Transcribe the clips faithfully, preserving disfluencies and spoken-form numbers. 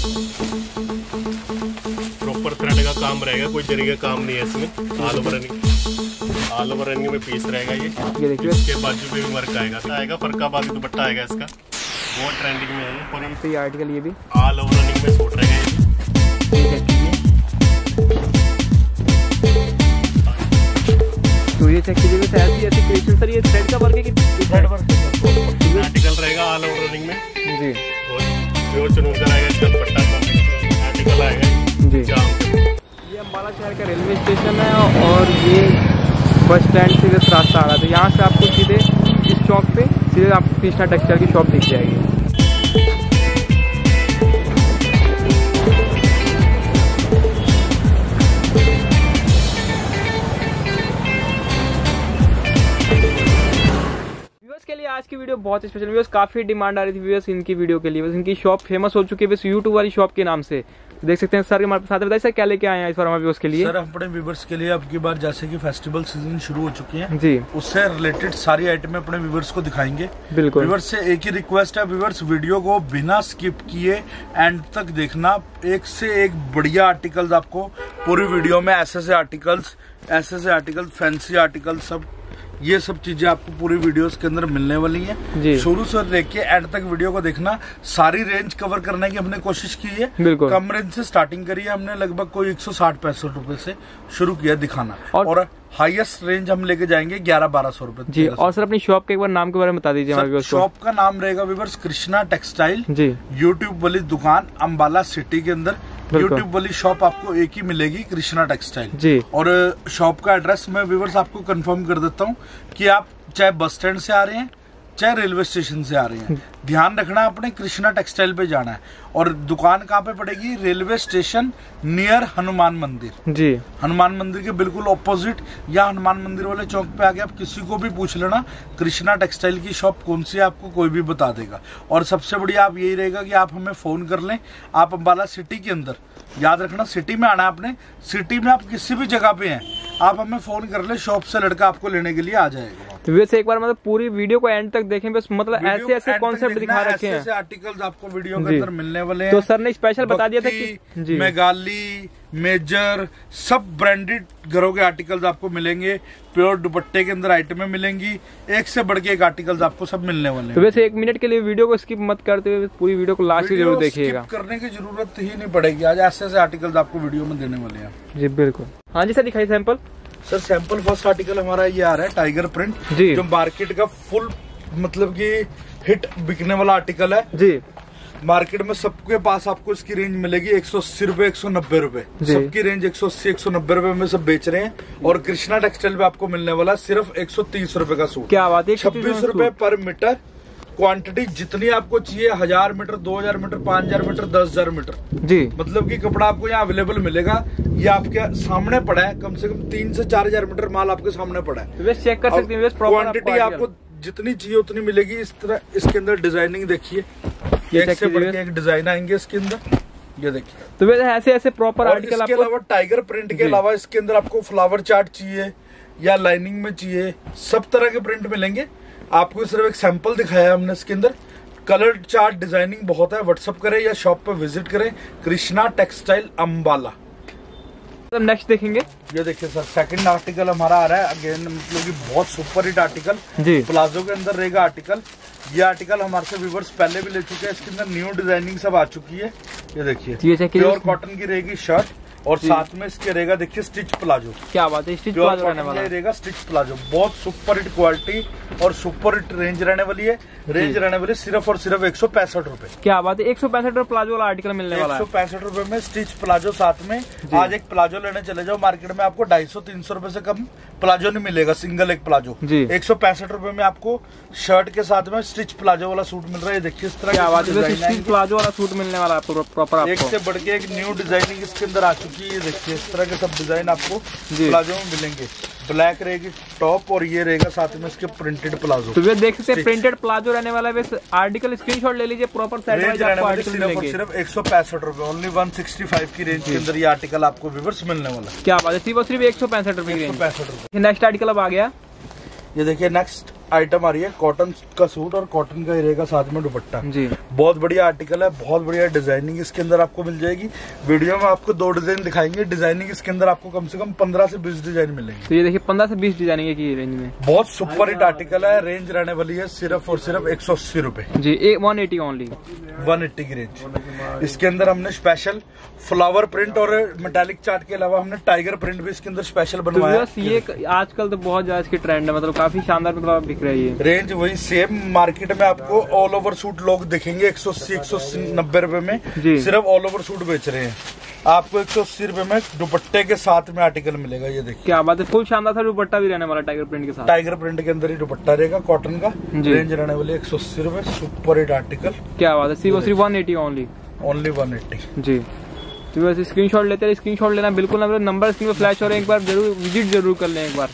Proper thread का काम रहेगा, कोई जरी का काम नहीं है इसमें। All over running all over running में पीस रहेगा ये। ये देखिए इसके बाजू पे भी वर्क आएगा, आएगा फरका बाजू दुपट्टा आएगा इसका, बहुत ट्रेंडिंग में है ये पूरी। तो ये आर्टिकल ये भी ऑल ओवर रनिंग में सूट रहेगा ये। तो ये चेक कीजिए ऐसी ऐसी क्रिएशन सर, ये थ्रेड का वर्क है कि थ्रेड वर्क आर्टिकल रहेगा ऑल ओवर रनिंग में जी। और प्योर चुनून का रहेगा इसका दुपट्टा आर्टिकल आएगा जी। ये अम्बाला शहर का रेलवे स्टेशन है और ये बस स्टैंड से जस्ट रास्ता आ रहा था। यहाँ से आपको सीधे इस चौक पे सीधे आपको कृष्णा टेक्सटाइल की शॉप दिख जाएगी। के लिए आज की वीडियो बहुत स्पेशल। व्यूअर्स काफी डिमांड आ रही थी व्यूअर्स इनकी वीडियो के लिए, बस इनकी शॉप फेमस हो चुकी है बस यूट्यूब वाली शॉप के नाम से। तो देख सकते हैं सर हमारे साथ बताइए सर क्या लेके आए हैं इस बार हमारे व्यूअर्स के लिए। सर अपने व्यूअर्स के लिए अब की बार जैसे कि फेस्टिवल सीजन शुरू हो चुकी है जी, उससे रिलेटेड सारी आइटम अपने व्यूअर्स को दिखाएंगे। बिल्कुल व्यूअर्स से एक ही रिक्वेस्ट है, व्यूअर्स वीडियो को बिना स्किप किए एंड तक देखना। एक से एक बढ़िया आर्टिकल्स आपको पूरी वीडियो में, ऐसे से आर्टिकल्स ऐसे से आर्टिकल्स फैंसी आर्टिकल सब ये सब चीजें आपको पूरी वीडियोस के अंदर मिलने वाली हैं। शुरू से लेके एंड तक वीडियो को देखना। सारी रेंज कवर करने की हमने कोशिश की है। कम रेंज से स्टार्टिंग करी है हमने, लगभग कोई एक सौ साठ पैंसठ रुपए से शुरू किया दिखाना और, और हाईएस्ट रेंज हम लेके जाएंगे ग्यारह बारह सौ रुपए जी। और सर अपनी शॉप के एक बार नाम के बारे में बता दीजिए। शॉप का नाम रहेगा viewers Krishna textile ji. YouTube वाली दुकान अम्बाला सिटी के अंदर यूट्यूब वाली शॉप आपको एक ही मिलेगी, कृष्णा टेक्सटाइल जी। और शॉप का एड्रेस मैं व्यूअर्स आपको कंफर्म कर देता हूँ कि आप चाहे बस स्टैंड से आ रहे हैं चाहे रेलवे स्टेशन से आ रहे हैं, ध्यान रखना अपने कृष्णा टेक्सटाइल पे जाना है। और दुकान कहाँ पे पड़ेगी? रेलवे स्टेशन नियर हनुमान मंदिर जी। हनुमान मंदिर के बिल्कुल ऑपोजिट या हनुमान मंदिर वाले चौक पे आके आप किसी को भी पूछ लेना कृष्णा टेक्सटाइल की शॉप कौन सी है, आपको कोई भी बता देगा। और सबसे बढ़िया आप यही रहेगा कि आप हमें फोन कर लें। आप अम्बाला सिटी के अंदर, याद रखना सिटी में आना है आपने, सिटी में आप किसी भी जगह पे हैं आप हमें फोन कर ले, शॉप से लड़का आपको लेने के लिए आ जाएगा। वैसे एक बार मतलब पूरी वीडियो को एंड तक देखें बस, मतलब ऐसे ऐसे कॉन्सेप्ट दिखा रखे हैं, ऐसे आर्टिकल्स आपको वीडियो के अंदर मिलने वाले हैं। तो सर ने स्पेशल बता दिया था कि जी मेगाली, मेजर सब ब्रांडेड घरों के आर्टिकल्स आपको मिलेंगे। प्योर दुपट्टे के अंदर आइटमें मिलेंगी, एक से बढ़ के एक आर्टिकल्स आपको सब मिलने वाले हैं। तो वैसे एक मिनट के लिए वीडियो को स्किप मत करते हुए पूरी वीडियो को लास्ट जरूर देखिएगा। करने की जरूरत ही नहीं पड़ेगी, आज ऐसे ऐसे आर्टिकल्स आपको वीडियो में देने वाले हैं जी। बिल्कुल हाँ जी सर, दिखाई sample. Sir sample first article हमारा ये आ रहा है टाइगर प्रिंट जी, जो मार्केट का फुल मतलब कि हिट बिकने वाला आर्टिकल है जी। मार्केट में सबके पास आपको इसकी रेंज मिलेगी एक सौ अस्सी रुपए, एक सौ नब्बे रुपए, सबकी रेंज एक सौ अस्सी एक सौ नब्बे रुपए में सब बेच रहे हैं। और कृष्णा टेक्सटाइल पे आपको मिलने वाला सिर्फ एक सौ तीस रुपए का सूट। क्या बात है, छब्बीस रुपए पर मीटर। क्वांटिटी जितनी आपको चाहिए, हजार मीटर, दो हजार मीटर, पांच हजार मीटर, दस हजार मीटर जी, मतलब कि कपड़ा आपको यहाँ अवेलेबल मिलेगा। ये आपके सामने पड़ा है, कम से कम तीन से चार हजार मीटर माल आपके सामने पड़ा है, चेक कर सकते हैं। क्वांटिटी आपको जितनी चाहिए उतनी मिलेगी। इस तरह इसके अंदर डिजाइनिंग देखिए, एक से बढ़ के एक डिजाइन आएंगे इसके अंदर, ये देखिए। तो वैसे ऐसे ऐसे प्रॉपर आर्टिकल इसके अलावा टाइगर प्रिंट के अलावा इसके अंदर आपको फ्लावर चार्ट चाहिए या लाइनिंग में चाहिए, सब तरह के प्रिंट मिलेंगे। आपको सिर्फ एक सैंपल दिखाया हमने इसके अंदर। कलर चार्ट डिजाइनिंग बहुत है, व्हाट्सएप करें या शॉप पे विजिट करें, कृष्णा टेक्सटाइल अम्बाला। तो नेक्स्ट देखेंगे, ये देखिए सर सेकंड आर्टिकल हमारा आ रहा है अगेन, मतलब कि बहुत सुपर हिट आर्टिकल जी। प्लाजो के अंदर रहेगा आर्टिकल। ये आर्टिकल हमारे से व्यूअर्स पहले भी ले चुके हैं, इसके अंदर न्यू डिजाइनिंग सब आ चुकी है। ये देखिए प्योर कॉटन की रहेगी शर्ट और साथ में इसके रहेगा देखिए स्टिच प्लाजो। क्या बात है, स्टिच प्लाजो रहने वाला है, रहेगा स्टिच प्लाजो। बहुत सुपर हिट क्वालिटी और सुपर हिट रेंज रहने वाली है। रेंज रहने वाली सिर्फ और सिर्फ एक सौ पैंसठ रूपए। क्या बात है, एक सौ पैंसठ रूपए प्लाजो वाला आर्टिकल मिलने वाला है। एक सौ पैंसठ रूपए में स्टिच प्लाजो साथ में। आज एक प्लाजो लेने चले जाओ मार्केट में, आपको ढाई सौ तीन सौ रूपये से कम प्लाजो नहीं मिलेगा, सिंगल एक प्लाजो। एक सौ पैंसठ रूपये में आपको शर्ट के साथ में स्टिच प्लाजो वाला सूट मिल रहा है। देखिए इस तरह स्टिच प्लाजो वाला सूट मिलने वाला है प्रॉपर। एक से बढ़ के एक न्यू डिजाइनिंग इसके अंदर आ चुकी है। देखिए इस तरह के सब डिजाइन आपको प्लाजो में मिलेंगे। ब्लैक रहेगी टॉप और ये रहेगा साथ में इसके प्रिंटेड प्लाजो। तो वे देख सकते हैं प्रिंटेड प्लाजो रहने वाला है। आर्टिकल स्क्रीनशॉट ले लीजिए, प्रॉपर सेट वाइज आपको आर्टिकल मिलेंगे। सिर्फ एक सौ पैंसठ रूपए, ओनली वन सिक्सटी फाइव की रेंज के अंदर ये आर्टिकल आपको व्यूअर्स मिलने वाला है। क्या बात है, सिर्फ सिर्फ एक सौ पैंसठ रूपए की रेंज। पैंसठ रूपए। नेक्स्ट आर्टिकल अब आ गया, ये देखिए नेक्स्ट आइटम आ रही है कॉटन का सूट और कॉटन का ही रहेगा साथ में दुपट्टा जी। बहुत बढ़िया आर्टिकल है, बहुत बढ़िया डिजाइनिंग इसके अंदर आपको मिल जाएगी। वीडियो में आपको दो डिजाइन दिखाएंगे, डिजाइनिंग इसके अंदर आपको कम से कम पंद्रह से बीस डिजाइन मिलेंगे। तो ये देखिए पंद्रह से बीस डिजाइनिंग की रेंज में बहुत सुपर हिट आर्टिकल है। रेंज रहने वाली है सिर्फ और सिर्फ एक सौ अस्सी रूपए जी, one eighty only, one eighty की रेंज। इसके अंदर हमने स्पेशल फ्लावर प्रिंट और मेटालिक चार्ट के अलावा हमने टाइगर प्रिंट भी इसके अंदर स्पेशल बनवाया है। ये आजकल तो बहुत ज्यादा इसकी ट्रेंड है, मतलब काफी शानदार मतलब बिक रही है। रेंज वही सेम मार्केट में आपको ऑल ओवर सूट लोग दिखेंगे एक सौ अस्सी एक सौ नब्बे रुपए में, सिर्फ ऑल ओवर सूट बेच रहे हैं। आपको एक सौ अस्सी रुपए में दुपट्टे के साथ में आर्टिकल मिलेगा। ये देखिए क्या बात है, फुल शानदार सा दुपट्टा भी रहने वाला टाइगर प्रिंट के साथ। टाइगर प्रिंट के अंदर ही दुपट्टा रहेगा कॉटन का। रेंज रहने वाली एक सौ अस्सी रुपए, सुपर हिट आर्टिकल। क्या बात है, सिर्फ सिर्फ one eighty only, only one eighty जी। तो वैसे स्क्रीनशॉट लेते हैं, स्क्रीनशॉट लेना बिल्कुल ना, नंबर स्क्रीन पे फ्लैश हो रहे हैं, एक बार जरूर विजिट जरूर कर लें एक बार।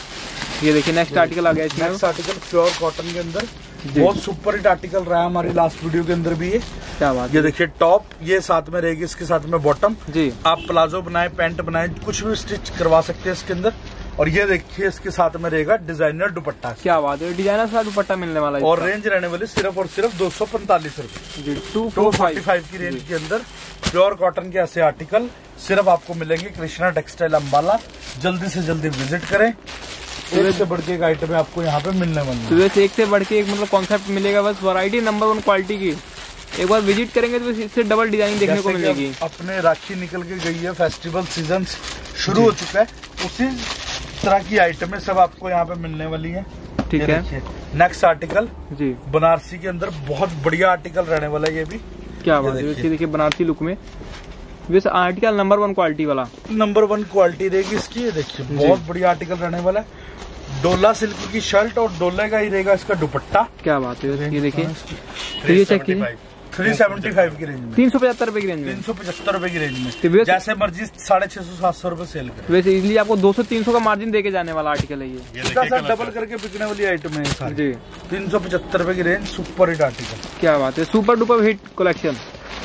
ये देखिए नेक्स्ट आर्टिकल आ गया इसमें। नेक्स्ट आर्टिकल प्योर कॉटन के अंदर बहुत सुपर हिट आर्टिकल रहा है हमारी लास्ट वीडियो के अंदर भी। ये क्या बात, ये देखिए टॉप ये साथ में रहेगी, इसके साथ में बॉटम जी। आप प्लाजो बनाए, पैंट बनाए, कुछ भी स्टिच करवा सकते हैं इसके अंदर। और ये देखिए इसके साथ में रहेगा डिजाइनर दुपट्टा। क्या बात है, डिजाइनर सा दुपट्टा मिलने वाला है। और रेंज रहने वाली सिर्फ और सिर्फ दो सौ पैंतालीस रूपए, टू फोर्टी फाइव की रेंज के अंदर प्योर कॉटन के ऐसे आर्टिकल सिर्फ आपको मिलेंगे कृष्णा टेक्सटाइल अम्बाला। जल्दी से जल्दी विजिट करें, एक से बढ़ के एक आइटम आपको यहाँ पे मिलने वाली है। तो वैसे एक से बढ़ के एक मतलब कॉन्सेप्ट मिलेगा, बस वैरायटी नंबर वन क्वालिटी की। एक बार विजिट करेंगे तो इससे डबल डिजाइनिंग देखने को मिलेगी। अपने राखी निकल के गई है, फेस्टिवल सीजन शुरू हो चुका है, उसी तरह की आइटमें सब आपको यहाँ पे मिलने वाली है। ठीक है, नेक्स्ट आर्टिकल जी बनारसी के अंदर बहुत बढ़िया आर्टिकल रहने वाला है। ये भी क्या बात है, देखिए बनारसी लुक में वैसे आर्टिकल नंबर वन क्वालिटी वाला, नंबर वन क्वालिटी रहेगी इसकी। ये देखिए बहुत बढ़िया आर्टिकल रहने वाला है। डोला सिल्क की शर्ट और डोले का ही रहेगा इसका दुपट्टा। क्या बात है, ये देखिए ये चेक कीजिए, थ्री सेवेंटी फाइव की रेंज में, तीन सौ पचहत्तर रुपए की रेंज में, तीन सौ पचहत्तर रुपए की रेंज में, जैसे मर्जी साढ़े छह सौ सात सौ रुपए सेल करें। वैसे इजली आपको दो सौ तीन सौ का मार्जिन देके जाने वाला आर्टिकल है ये, डबल करके बिकने वाली आइटम है जी। तीन सौ पचहत्तर रुपए की रेंज, सुपर हिट आर्टिकल। क्या बात है, सुपर डुपर हिट कलेक्शन।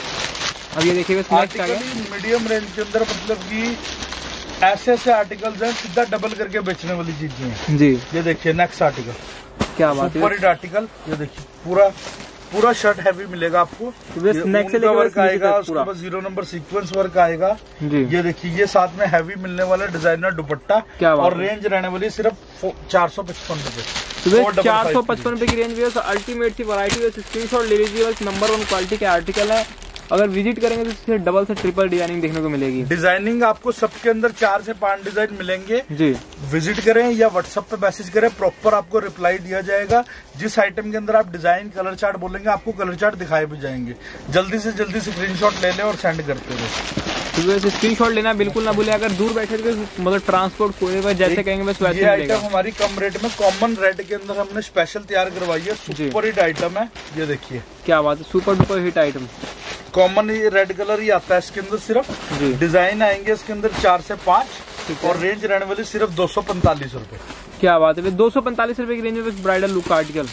अब ये देखिए मीडियम रेंज के अंदर, मतलब की ऐसे ऐसे आर्टिकल्स हैं सीधा डबल करके बेचने वाली चीजें हैं जी। ये देखिए नेक्स्ट आर्टिकल, क्या बात है, सुपर हिट आर्टिकल। ये देखिए पूरा पूरा शर्ट हैवी मिलेगा आपको। नेक से वर्क आएगा, उसके बाद जीरो नंबर सीक्वेंस वर्क आएगा जी। ये देखिए ये साथ में हैवी मिलने वाला डिजाइनर दुपट्टा। और रेंज रहने वाली सिर्फ चार सौ पचपन रूपए, चार सौ पचपन रूपए की रेंज में अल्टीमेट सी वैरायटी। स्क्रीनशॉट ले लीजिए, नंबर वन क्वालिटी के आर्टिकल है। अगर विजिट करेंगे तो इससे डबल से ट्रिपल डिजाइनिंग देखने को मिलेगी। डिजाइनिंग आपको सबके अंदर चार से पांच डिजाइन मिलेंगे जी। विजिट करें या व्हाट्सएप पे मैसेज करें, प्रॉपर आपको रिप्लाई दिया जाएगा। जिस आइटम के अंदर आप डिजाइन कलर चार्ट बोलेंगे आपको कलर चार्ट दिखाए भी जाएंगे। जल्दी से जल्दी स्क्रीनशॉट ले लें और सेंड करते रहे। तो स्क्रीनशॉट लेना बिल्कुल ना भूले। अगर दूर बैठे तो मतलब ट्रांसपोर्ट कोई जैसे कहेंगे बस वैसे। ये आइटम हमारी कम रेट में कॉमन रेट के अंदर हमने स्पेशल तैयार करवाई है, सुपर हिट आइटम है। ये देखिए क्या बात है, super duper hit item. Common ये रेड कलर ही आता है इसके अंदर, सिर्फ डिजाइन आएंगे इसके अंदर चार से पांच और रेंज रहने वाली सिर्फ दो सौ पैंतालीस रूपए। क्या बात है, दो सौ पैंतालीस रूपए की रेंज में ब्राइडल लुक का आर्टिकल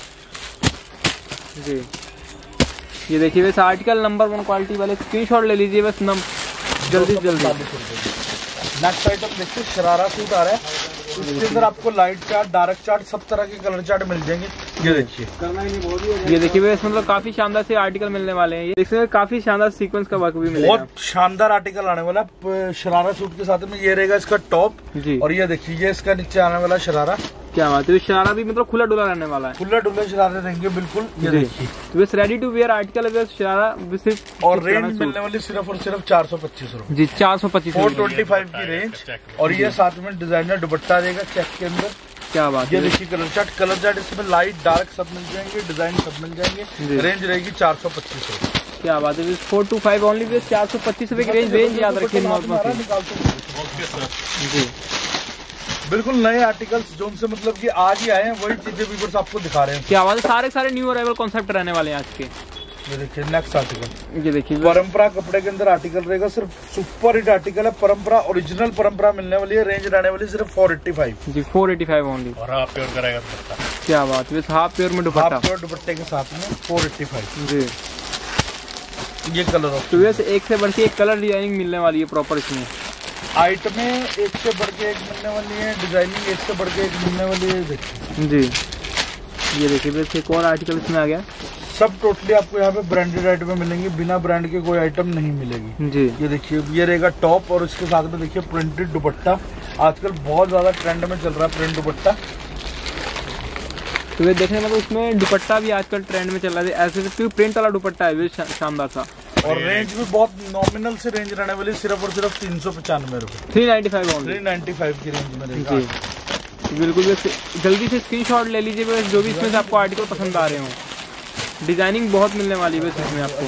जी। ये देखिए वैसे आर्टिकल नंबर वन क्वालिटी वाले स्क्रीनशॉट ले लीजिए बस नम जल्दी जल्दी। नेक्स्ट आइटम देखिए शरारा सूट आ रहा है, इसके अंदर आपको लाइट चार्ट, डार्क चार्ट, सब तरह के कलर चार्ट मिल जाएंगे। ये देखिए ये देखिए वैसे मतलब काफी शानदार से आर्टिकल मिलने वाले हैं। ये देखिए काफी शानदार सीक्वेंस का वर्क भी मिलेगा। बहुत शानदार आर्टिकल आने वाला है शरारा सूट के साथ में। ये रहेगा इसका टॉप जी। और ये देखिए ये इसका नीचे आने वाला शरारा। क्या बात है, शरारा भी मतलब खुला डुला रहने वाला है, खुला डुला शरारे रहेंगे बिल्कुल। ये देखिए तो रेडी टू वेयर आर्टिकल है शरारा सिर्फ। और रेंज मिलने वाली सिर्फ और सिर्फ चार सौ पच्चीस रूपए जी, चार सौ पच्चीस फोर ट्वेंटी फाइव की रेंज। और ये साथ में डिजाइनर दुपट्टा रहेगा चेक के अंदर। क्या बात है, ये देखिए कलर चार्ट, कलर चार्ट इसमें लाइट डार्क सब मिल जाएंगे, डिजाइन सब मिल जाएंगे। रेंज रहेगी चार सौ पच्चीस रूपए। क्या बात है, फोर टू फाइव ओनली चार सौ पच्चीस रूपए की रेंज। रेंज याद रखिए जी। बिल्कुल नए आर्टिकल्स जो उनसे मतलब कि आज ही आए हैं वही चीजें व्यूअर्स आपको दिखा रहे हैं। क्या बात है, सारे सारे न्यू अराइवल कॉन्सेप्ट रहने वाले हैं आज के। ये देखिए नेक्स्ट आर्टिकल, ये देखिए परंपरा कपड़े के अंदर आर्टिकल रहेगा, सिर्फ सुपर हिट आर्टिकल है। परंपरा ओरिजिनल परंपरा मिलने वाली है। रेंज रहने वाली सिर्फ फोर एट्टी फाइव जी, फोर एट्टी फाइव ओनली। और हाफ प्योर का रहेगा दुपट्टा। क्या बात है, हाफ प्योर में दुपट्टा, हाफ प्योर दुपट्टे के साथ में फोर एट्टी फाइव जी। ये कलर तो वैसे एक से बढ़ के एक कलर डिजाइनिंग मिलने वाली है प्रॉपर इसमें। आइटमें एक से बढ़ के एक मिलने वाली है, डिजाइनिंग एक से बढ़ के एक मिलने वाली है। देखिए जी ये देखिए बस एक और आर्टिकल इसमें आ गया। सब टोटली आपको यहाँ पे ब्रांडेड आइटम मिलेंगे, बिना ब्रांड के कोई आइटम नहीं मिलेगी जी। ये देखिए ये रहेगा टॉप और इसके साथ में देखिए प्रिंटेड दुपट्टा, आजकल बहुत ज्यादा ट्रेंड में चल रहा है प्रिंट दुपट्टा। तो ये देखने मतलब उसमें दुपट्टा भी आजकल ट्रेंड में चल रहा है, ऐसे प्रिंट वाला दुपट्टा है शानदार सा। और रेंज भी बहुत नॉमिनल से रेंज रहने वाली, सिर्फ और सिर्फ तीन सौ पचानवे रूपए three ninety five three ninety five की रेंज में रहेगा। बिल्कुल जल्दी से स्क्रीनशॉट ले लीजिए बस, जो भी इसमें से आपको आर्टिकल पसंद आ रहे हो। डिजाइनिंग बहुत मिलने वाली है इसमें आपको।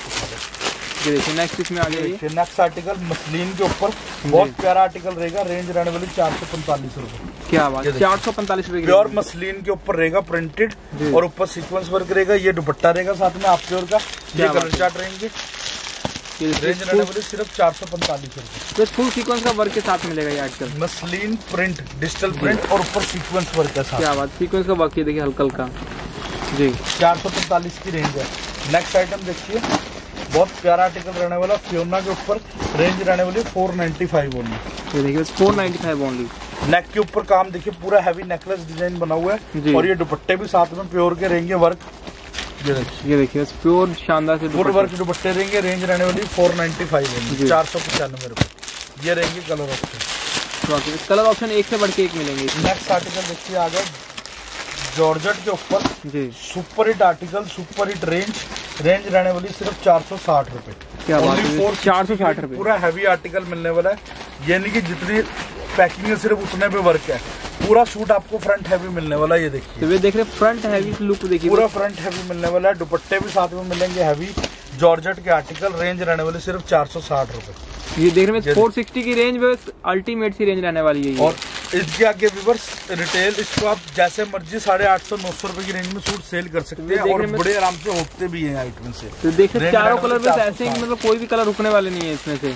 ये देखिए नेक्स्ट इसमें आ गया नेक्स्ट आर्टिकल मसलिन के ऊपर बहुत प्यारा आर्टिकल रहेगा, रेंज रहने वाली चार सौ पैंतालीस रूपए। क्या बात है, चार सौ पैंतालीस रूपए प्योर मसलिन के ऊपर रहेगा प्रिंटेड और ऊपर सीक्वेंस वर्क रहेगा। ये दुपट्टा रहेगा साथ में आप प्योर का, ये कलर चार्ट रहेंगे। रेंज रहने वाली सिर्फ चार सौ पैंतालीस रूपए। फुल सीक्वेंस का वर्क के साथ मिलेगा ये article, muslin print digital print और ऊपर सीक्वेंस वर्क के साथ। क्या बात, सीक्वेंस का वर्क ये देखिए हल्का हल्का जी। चार सौ पैंतालीस की रेंज है। नेक्स्ट आइटम देखिए बहुत प्यारा आर्टिकल रहने वाला, फियोना के ऊपर, रेंज रहने वाली फोर नाइन्टी फाइव ओनली। ये देखिए four ninety five only. Neck के ऊपर काम देखिए पूरा हैवी नेकलेस डिजाइन बना हुआ है और ये दुपट्टे भी साथ में प्योर के रहेंगे वर्क। ये देखिए ये देखिए प्योर शानदार से पूरे वर्क दुपट्टे रहेंगे, रेंज रहने वाली फोर नाइन्टी फाइव ओनली, चार सौ पचानवे रूपए। ये रहेंगे कलर ऑप्शन, कलर ऑप्शन एक से बढ़ के एक मिलेंगे। नेक्स्ट आर्टिकल देखिए आ गया जॉर्जेट के ऊपर जी, super hit article, super hit range, range रहने वाली सिर्फ चार सौ साठ रूपए। क्या बात है, चार सौ साठ रूपए। पूरा हैवी आर्टिकल मिलने वाला है, यानी कि जितनी पैकिंग है सिर्फ उतने पे वर्क है। पूरा सूट आपको फ्रंट हैवी मिलने वाला है। ये देखिए तो ये देख रहे फ्रंट हैवी लुक देखिए, पूरा फ्रंट हैवी मिलने वाला है। दुपट्टे भी साथ में मिलेंगे हैवी जॉर्जेट के आर्टिकल, रेंज रहने वाली सिर्फ चार सौ साठ रूपए। ये देख रहे हैं फोर सिक्सटी की रेंज में अल्टीमेट सी रेंज रहने वाली है। और इसके आगे व्यूअर्स रिटेल इसको आप जैसे मर्जी साढ़े आठ सौ नौ सौ रुपए की रेंज में सूट सेल कर सकते हैं और बड़े आराम से होते भी हैं आइटम से। तो देख रहे चारों कलर में ऐसे ही, मतलब कोई भी कलर रुकने वाले नहीं है इसमें से।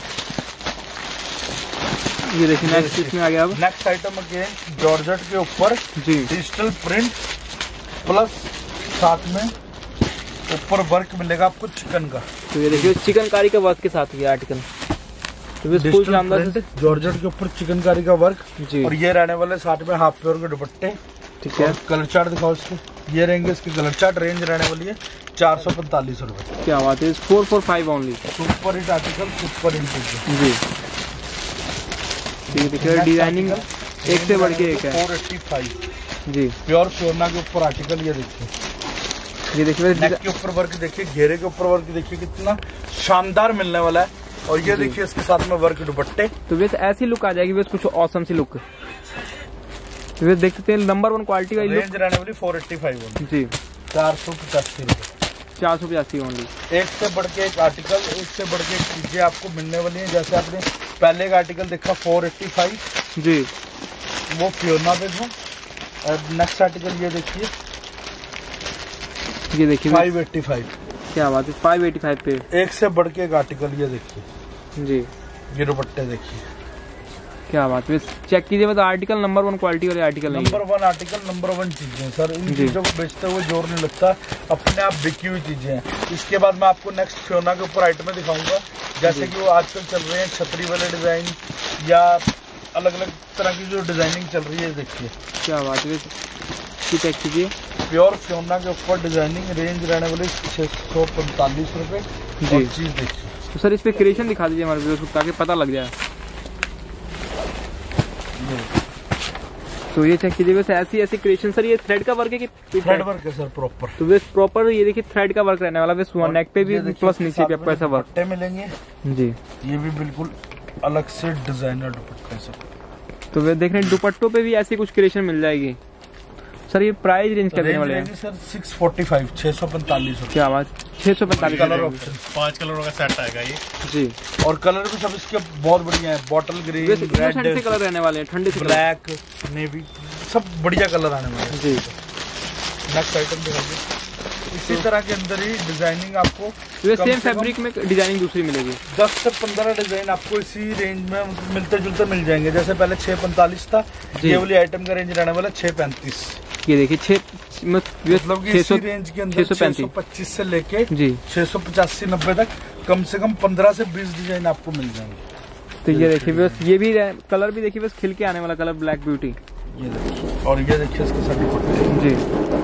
ये देखिए नेक्स्ट इसमें आ गया। अब नेक्स्ट आइटम अगेन जॉर्जेट के ऊपर जी डिजिटल प्रिंट प्लस साथ में ऊपर वर्क मिलेगा आपको चिकन का। तो ये देखिए चिकनकारी का वर्क के साथ ये आर्टिकल, तो जॉर्जेट के ऊपर चिकनकारी का वर्क जी। और ये रहने वाले साथ में हाफ प्योर के दुपट्टे, ठीक है। कलर चार्ट दिखाओ इसके, ये रहेंगे इसके कलर चार्ट, रेंज रहने वाली है चार सौ पैंतालीस रूपए। क्या बात है, four four five only. Super hit article, super hit जी। देखिए डिजाइनिंग एक से बढ़ के एक है। फोर एट्टी फाइव जी, प्योर सोना के ऊपर आर्टिकल। ये देखिए ये देखिए नेक के ऊपर वर्क देखिए, घेरे के ऊपर वर्क देखिए कितना शानदार मिलने वाला है। और ये देखिए इसके साथ में वर्क दुपट्टे, तो वैसे ऐसी लुक आ जाएगी, वैसे कुछ औसम सी लुक। तो वैसे देख सकते हैं नंबर वन क्वालिटी वाली रेंज रहने वाली फोर एट्टी फाइव जी, चार सौ पचासी रूपए। चार सौ पचासी ओनली। एक से बढ़ के एक आर्टिकल, एक से बढ़ के एक चीजें आपको मिलने वाली हैं। जैसे आपने पहले का आर्टिकल देखा फोर एट्टी फाइव जी, वो फियोना पे था। और नेक्स्ट आर्टिकल ये देखिए ये देखिए फाइव एट्टी फाइव। क्या बात है, फाइव एटी फाइव पे एक से बढ़ के एक आर्टिकल। ये देखिए जी, ये दुपट्टे देखिए, क्या बात है। चेक कीजिए मतलब आर्टिकल नंबर वन क्वालिटी वाले article, number one article, number one चीजें सर। इन चीजों को बेचते हुए जोर नहीं लगता, अपने आप बिकी हुई चीजें हैं। इसके बाद मैं आपको नेक्स्ट फियोना के ऊपर आइटम दिखाऊंगा, जैसे कि वो आजकल चल रहे हैं छतरी वाले डिजाइन या अलग अलग तरह की जो डिजाइनिंग चल रही है। देखिए क्या बात है, चेक कीजिए प्योर फियोना के ऊपर डिजाइनिंग, रेंज रहने वाली छह सौ पैंतालीस रूपए जी। चीज देखिए तो सर इस पे क्रिएशन दिखा दीजिए हमारे व्यूअर्स को ताकि पता लग जाए। तो ये चेक कीजिए, वैसे ऐसी ऐसी क्रिएशन सर, ये थ्रेड का वर्क है कि थ्रेड वर्क है सर प्रॉपर। तो वैसे प्रॉपर ये देखिए थ्रेड का वर्क रहने वाला, वैसे नेक पे भी प्लस नीचे भी आपको ऐसा वर्क दुपट्टे मिलेंगे जी। ये भी बिल्कुल अलग से डिजाइनर दुपट्टे सर। तो वे देख रहे हैं दुपट्टों पे भी ऐसी कुछ क्रिएशन मिल जाएगी। सर ये प्राइस रेंज क्या देने वाले हैं सर? सिक्स फोर्टी फाइव, छह सौ पैंतालीस। क्या बात, छह सौ पैंतालीस। कलर ऑप्शन पांच कलरों का सेट आएगा ये जी, और कलर भी सब इसके बहुत बढ़िया है। बॉटल ग्रीन, रेड कलर रहने वाले हैं, ठंडे से ब्लैक, नेवी, सब बढ़िया कलर आने वाले हैं जी। नेक्स्ट आइटम दिखाइए। इसी तरह के अंदर ही डिजाइनिंग आपको सेम फैब्रिक में डिजाइनिंग दूसरी मिलेगी। दस से पंद्रह डिजाइन आपको इसी रेंज में मिलते जुलते मिल जाएंगे। जैसे पहले छह पैंतालीस था, ये वाली आइटम का रेंज रहने वाला छह पैंतीस। ये देखिए छह मतलब कि इसी रेंज के अंदर छह सौ पच्चीस से लेके जी छह सौ पचासी नब्बे तक कम से कम पंद्रह से बीस डिजाइन आपको मिल जाएंगे। तो ये देखिए बस, ये भी कलर भी देखिए बस खिल के आने वाला कलर, ब्लैक ब्यूटी ये देखिए, और ये देखिए इसके साथ दुपट्टे जी।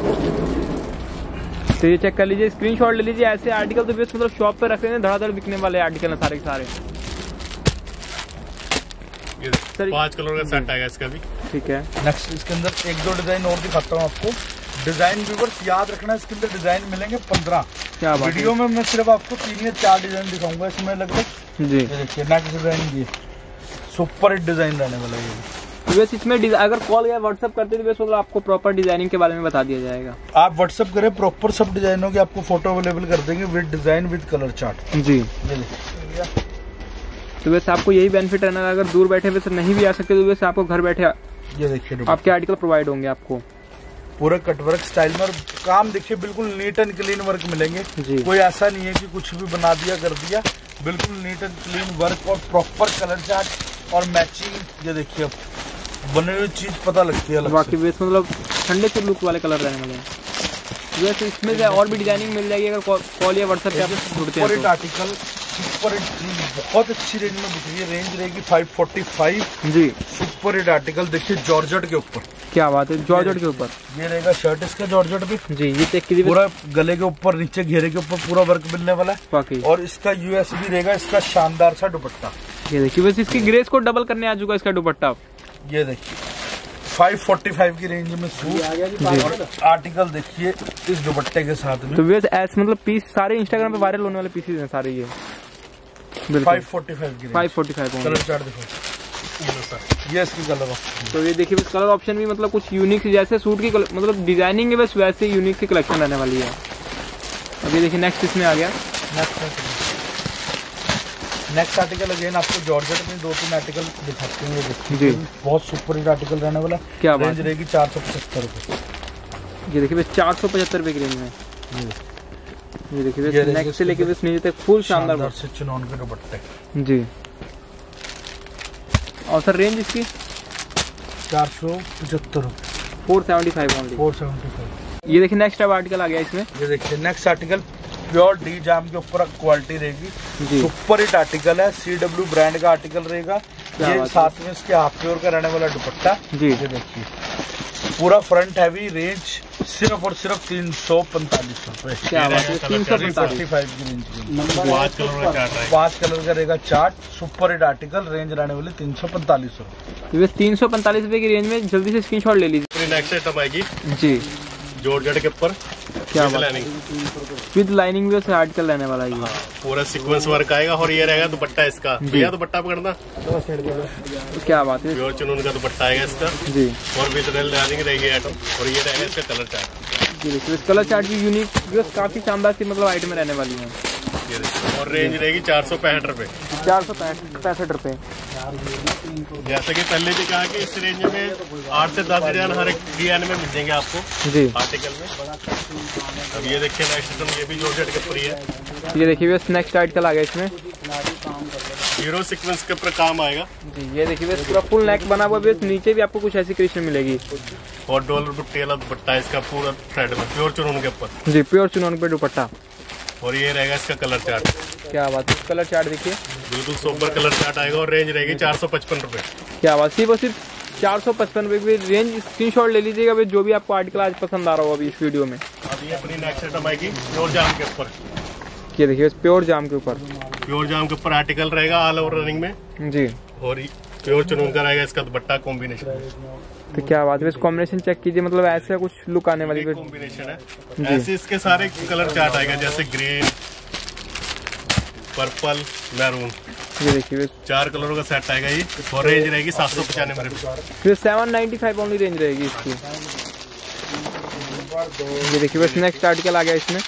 तो ये चेक कर लीजिए, स्क्रीनशॉट ले लीजिए। ऐसे आर्टिकल तो बेस मतलब शॉप पे रख रहे हैं, धड़ाधड़ बिकने वाले आर्टिकल हैं सारे के सारे। ये पांच कलर का सेट आएगा इसका भी। ठीक है, नेक्स्ट इसके अंदर एक दो डिजाइन और दिखाता हूँ आपको। डिजाइन व्यूअर्स याद रखना, इसके अंदर डिजाइन मिलेंगे पंद्रह। क्या बात है। वीडियो में मैं सिर्फ आपको तीन या चार डिजाइन दिखाऊंगा इसमें लगभग जी। ये देखिए नेक्स्ट डिजाइन, ये सुपर हिट डिजाइन रहने वाला है। वैसे इसमें अगर कॉल या व्हाट्सअप करते तो वैसे आपको प्रॉपर डिजाइनिंग के बारे में बता दिया जाएगा। आप व्हाट्सअप करें, प्रॉपर सब डिजाइनों की आपको फोटो अवेलेबल कर देंगे with design with colour chart. जी। ये देखिए, तो वैसे आपको यही बेनिफिट रहना है, अगर दूर बैठे वैसे नहीं भी आ सकते तो वैसे आपको घर बैठे ये देखिए आपके आर्टिकल प्रोवाइड होंगे आपको पूरा कटवर्क स्टाइल में। और काम देखिए बिल्कुल नीट एंड क्लीन वर्क मिलेंगे जी। कोई ऐसा नहीं है कि कुछ भी बना दिया कर दिया, बिल्कुल नीट एंड क्लीन वर्क और प्रॉपर कलर चार्ट और मैचिंग। ये देखिए अब बने हुई चीज पता लगती है। बाकी वैसे मतलब ठंडे से लुक वाले कलर रहने वाले हैं। वैसे इसमें से और भी डिजाइनिंग मिल जाएगी अगर कॉल या व्हाट्सएप पे आप जुड़ते हैं तो। आर्टिकल सुपर हिट बहुत अच्छी रेंज में बिक रही है। रेंज रहेगी फाइव फोर्टी फाइव जी। सुपर हिट आर्टिकल देखिए जॉर्जेट के ऊपर। क्या बात है, जॉर्जेट के ऊपर ये रहेगा शर्ट इसका जॉर्जेट पे जी। ये चेक कीजिए, पूरा गले के ऊपर नीचे घेरे के ऊपर पूरा वर्क मिलने वाला है। और इसका यूएसबी रहेगा, इसका शानदार सा दुपट्टा। ये देखिए वैसे इसकी ग्रेस को डबल करने आ चुका इसका दुपट्टा। ये देखिए फाइव फोर्टी फाइव की रेंज में सूट और आर्टिकल देखिए इस दुपट्टे के साथ में। तो वैसे ऐसे मतलब पीस सारे इंस्टाग्राम पे वायरल होने वाले पीसेस हैं सारे ये। फाइव फोर्टी फाइव की five forty five colour chart देखो, ये इसकी कलर ऑप्शन। तो ये देखिए कलर ऑप्शन भी मतलब कुछ यूनिक जैसे सूट की मतलब डिजाइनिंग है बस वैसे यूनिक सी कलेक्शन रहने वाली है। अब ये देखिए नेक्स्ट इसमें आ गया। नेक्स्ट आर्टिकल अगेन आपको जॉर्जेट में दो तीन आर्टिकल दिखाते हैं। ये देखिए बहुत सुपर हिट आर्टिकल रहने वाला। क्या रेंज रहेगी चार सौ पचहत्तर रुपए। ये देखिए चार सौ पचहत्तर रुपए की रेंज में। ये देखिए नेक से लेके बस नीचे तक फुल शानदार से चिनॉन के दुपट्टे जी। और सर रेंज इसकी चार सौ पचहत्तर रुपए, four seventy five only. Four seventy five. ये देखिए नेक्स्ट अब आर्टिकल आ गया इसमें। ये देखिए नेक्स्ट आर्टिकल प्योर डी जाम के ऊपर क्वालिटी रहेगी। सुपर हिट आर्टिकल है, सी डब्ल्यू ब्रांड का आर्टिकल रहेगा। ये साथ में इसके हाफ प्योर का रहने वाला दुपट्टा जी। ये देखिए पूरा फ्रंट हैवी, रेंज सिर्फ और सिर्फ तीन सौ पैंतालीस रूपए। तीन सौ पैंतालीस फाइव की रेंज की पांच कलर का रहेगा chart. Super hit article, range रहने वाली तीन सौ पैंतालीस रूपए। तीन सौ पैंतालीस रूपए की रेंज में जल्दी से स्क्रीनशॉट ले लीजिए। नेक्स्ट आइटम आएगी जी जॉर्जेट के ऊपर क्या लाइनिंग विद लाइनिंग भी आर्टिकल रहने वाला है। हाँ, पूरा सीक्वेंस वर्क आएगा और ये रहेगा दुपट्टा इसका। भैया दुपट्टा पकड़ना। क्या बात है, प्योर चुनून का दुपट्टा आएगा इसका जी। और विद लाइनिंग रहेगी आइटम। और ये रहेगा इसका कलर चार्ट जी। देखिए कलर चार्ट भी यूनिक काफी शानदार सी मतलब आइटम रहने वाली है। ये देखिए और रेंज रहेगी चार सौ पैंसठ रुपए। चार सौ पैंसठ रुपए। जैसे कि पहले भी कहा कि इस रेंज में आठ से दस डिजाइन हर एक डिजाइन में मिल जाएंगे आपको जी आर्टिकल में। अब ये देखिए नेक्स्ट आइटम, ये भी जॉर्जेट के ऊपर ही है। ये देखिए बस नेक्स्ट आर्टिकल आ गया इसमें। हीरो सीक्वेंस के ऊपर काम आएगा जी। ये देखिए बस पूरा फुल नेक बना हुआ, नीचे भी आपको कुछ ऐसी क्रिएशन मिलेगी। और डॉलर बुट्टी वाला दुपट्टा इसका पूरा थ्रेड में प्योर चुनून के ऊपर जी। प्योर चुनून पे दुपट्टा। और ये रहेगा इसका कलर चार्ट। क्या बात है, कलर चार्ट देखिए बिल्कुल सोबर कलर चार्ट आएगा। और रेंज रहेगी चार सौ पचपन रुपए। क्या बात, सिर्फ और सिर्फ चार सौ पचपन रुपए की रेंज। स्क्रीनशॉट ले लीजिएगा जो भी आपको आर्टिकल आज पसंद आ रहा हो अभी इस वीडियो में। अभी अपनी नेक्स्ट आइटम आएगी प्योर जाम के ऊपर। ये देखिए प्योर जाम के ऊपर। प्योर जाम के ऊपर आर्टिकल रहेगा ऑल ओवर रनिंग में जी। और प्योर चुनून का रहेगा इसका दुपट्टा कॉम्बिनेशन। तो क्या बात है, कॉम्बिनेशन चेक कीजिए, मतलब ऐसा कुछ लुक आने वाली कॉम्बिनेशन है। ऐसे इसके सारे कलर चार्ट आएगा जैसे ग्रीन, पर्पल, मैरून। ये देखिए चार कलरों का सेट आएगा ये। और रेंज रहेगी सात सौ पचानवे रुपए। Seven ninety five only range रहेगी इसकी। ये देखिए बस नेक्स्ट आर्टिकल आ गया इसमें।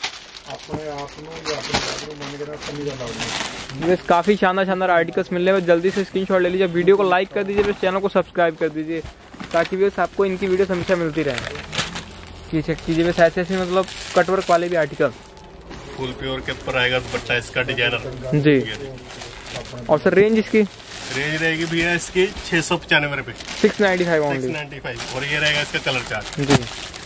बस काफी शानदार शानदार आर्टिकल्स मिलने में जल्दी से स्क्रीनशॉट ले लीजिए, वीडियो को लाइक कर दीजिए, बस चैनल को सब्सक्राइब कर दीजिए ताकि बस आपको इनकी वीडियो हमेशा मिलती रहे। ये चेक कीजिए बस ऐसे ऐसे मतलब कटवर्क वाले भी आर्टिकल। फुल प्योर के ऊपर आएगा दुपट्टा इसका डिजाइनर जी। और सर रेंज इसकी रेंज रहेगी भैया इसकी छह सौ पचानवे रुपए। Six ninety five only. और ये रहेगा इसका कलर चार्ट जी।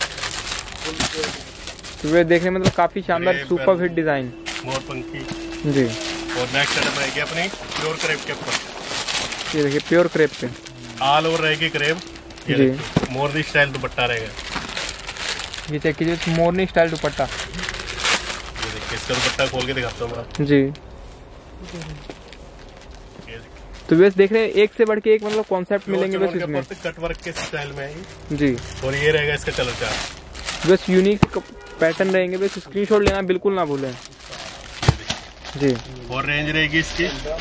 तो वे देखने में मतलब काफी शानदार सुपर हिट डिजाइन मोर पंखी जी। और नेक्स्ट आइटम रहेगी अपनी प्योर क्रेप के ऊपर। ये देखिए प्योर क्रेप पे ऑल ओवर रहेगी क्रेप। ये जी मोरनी स्टाइल दुपट्टा रहेगा। ये चेक कीजिए मोरनी स्टाइल दुपट्टा। ये देखिए इसका दुपट्टा खोल के दिखाता हूँ मैं। जी तो बस देख रहे हैं एक से बढ़ के एक मतलब कॉन्सेप्ट मिलेंगे बस इसमें। कट वर्क के स्टाइल में है जी। और ये रहेगा इसका कलर चार्ट। बस यूनिक पैटर्न रहेंगे, बस स्क्रीनशॉट लेना बिल्कुल ना भूलें। जी और रेंज रहेगी इसकी,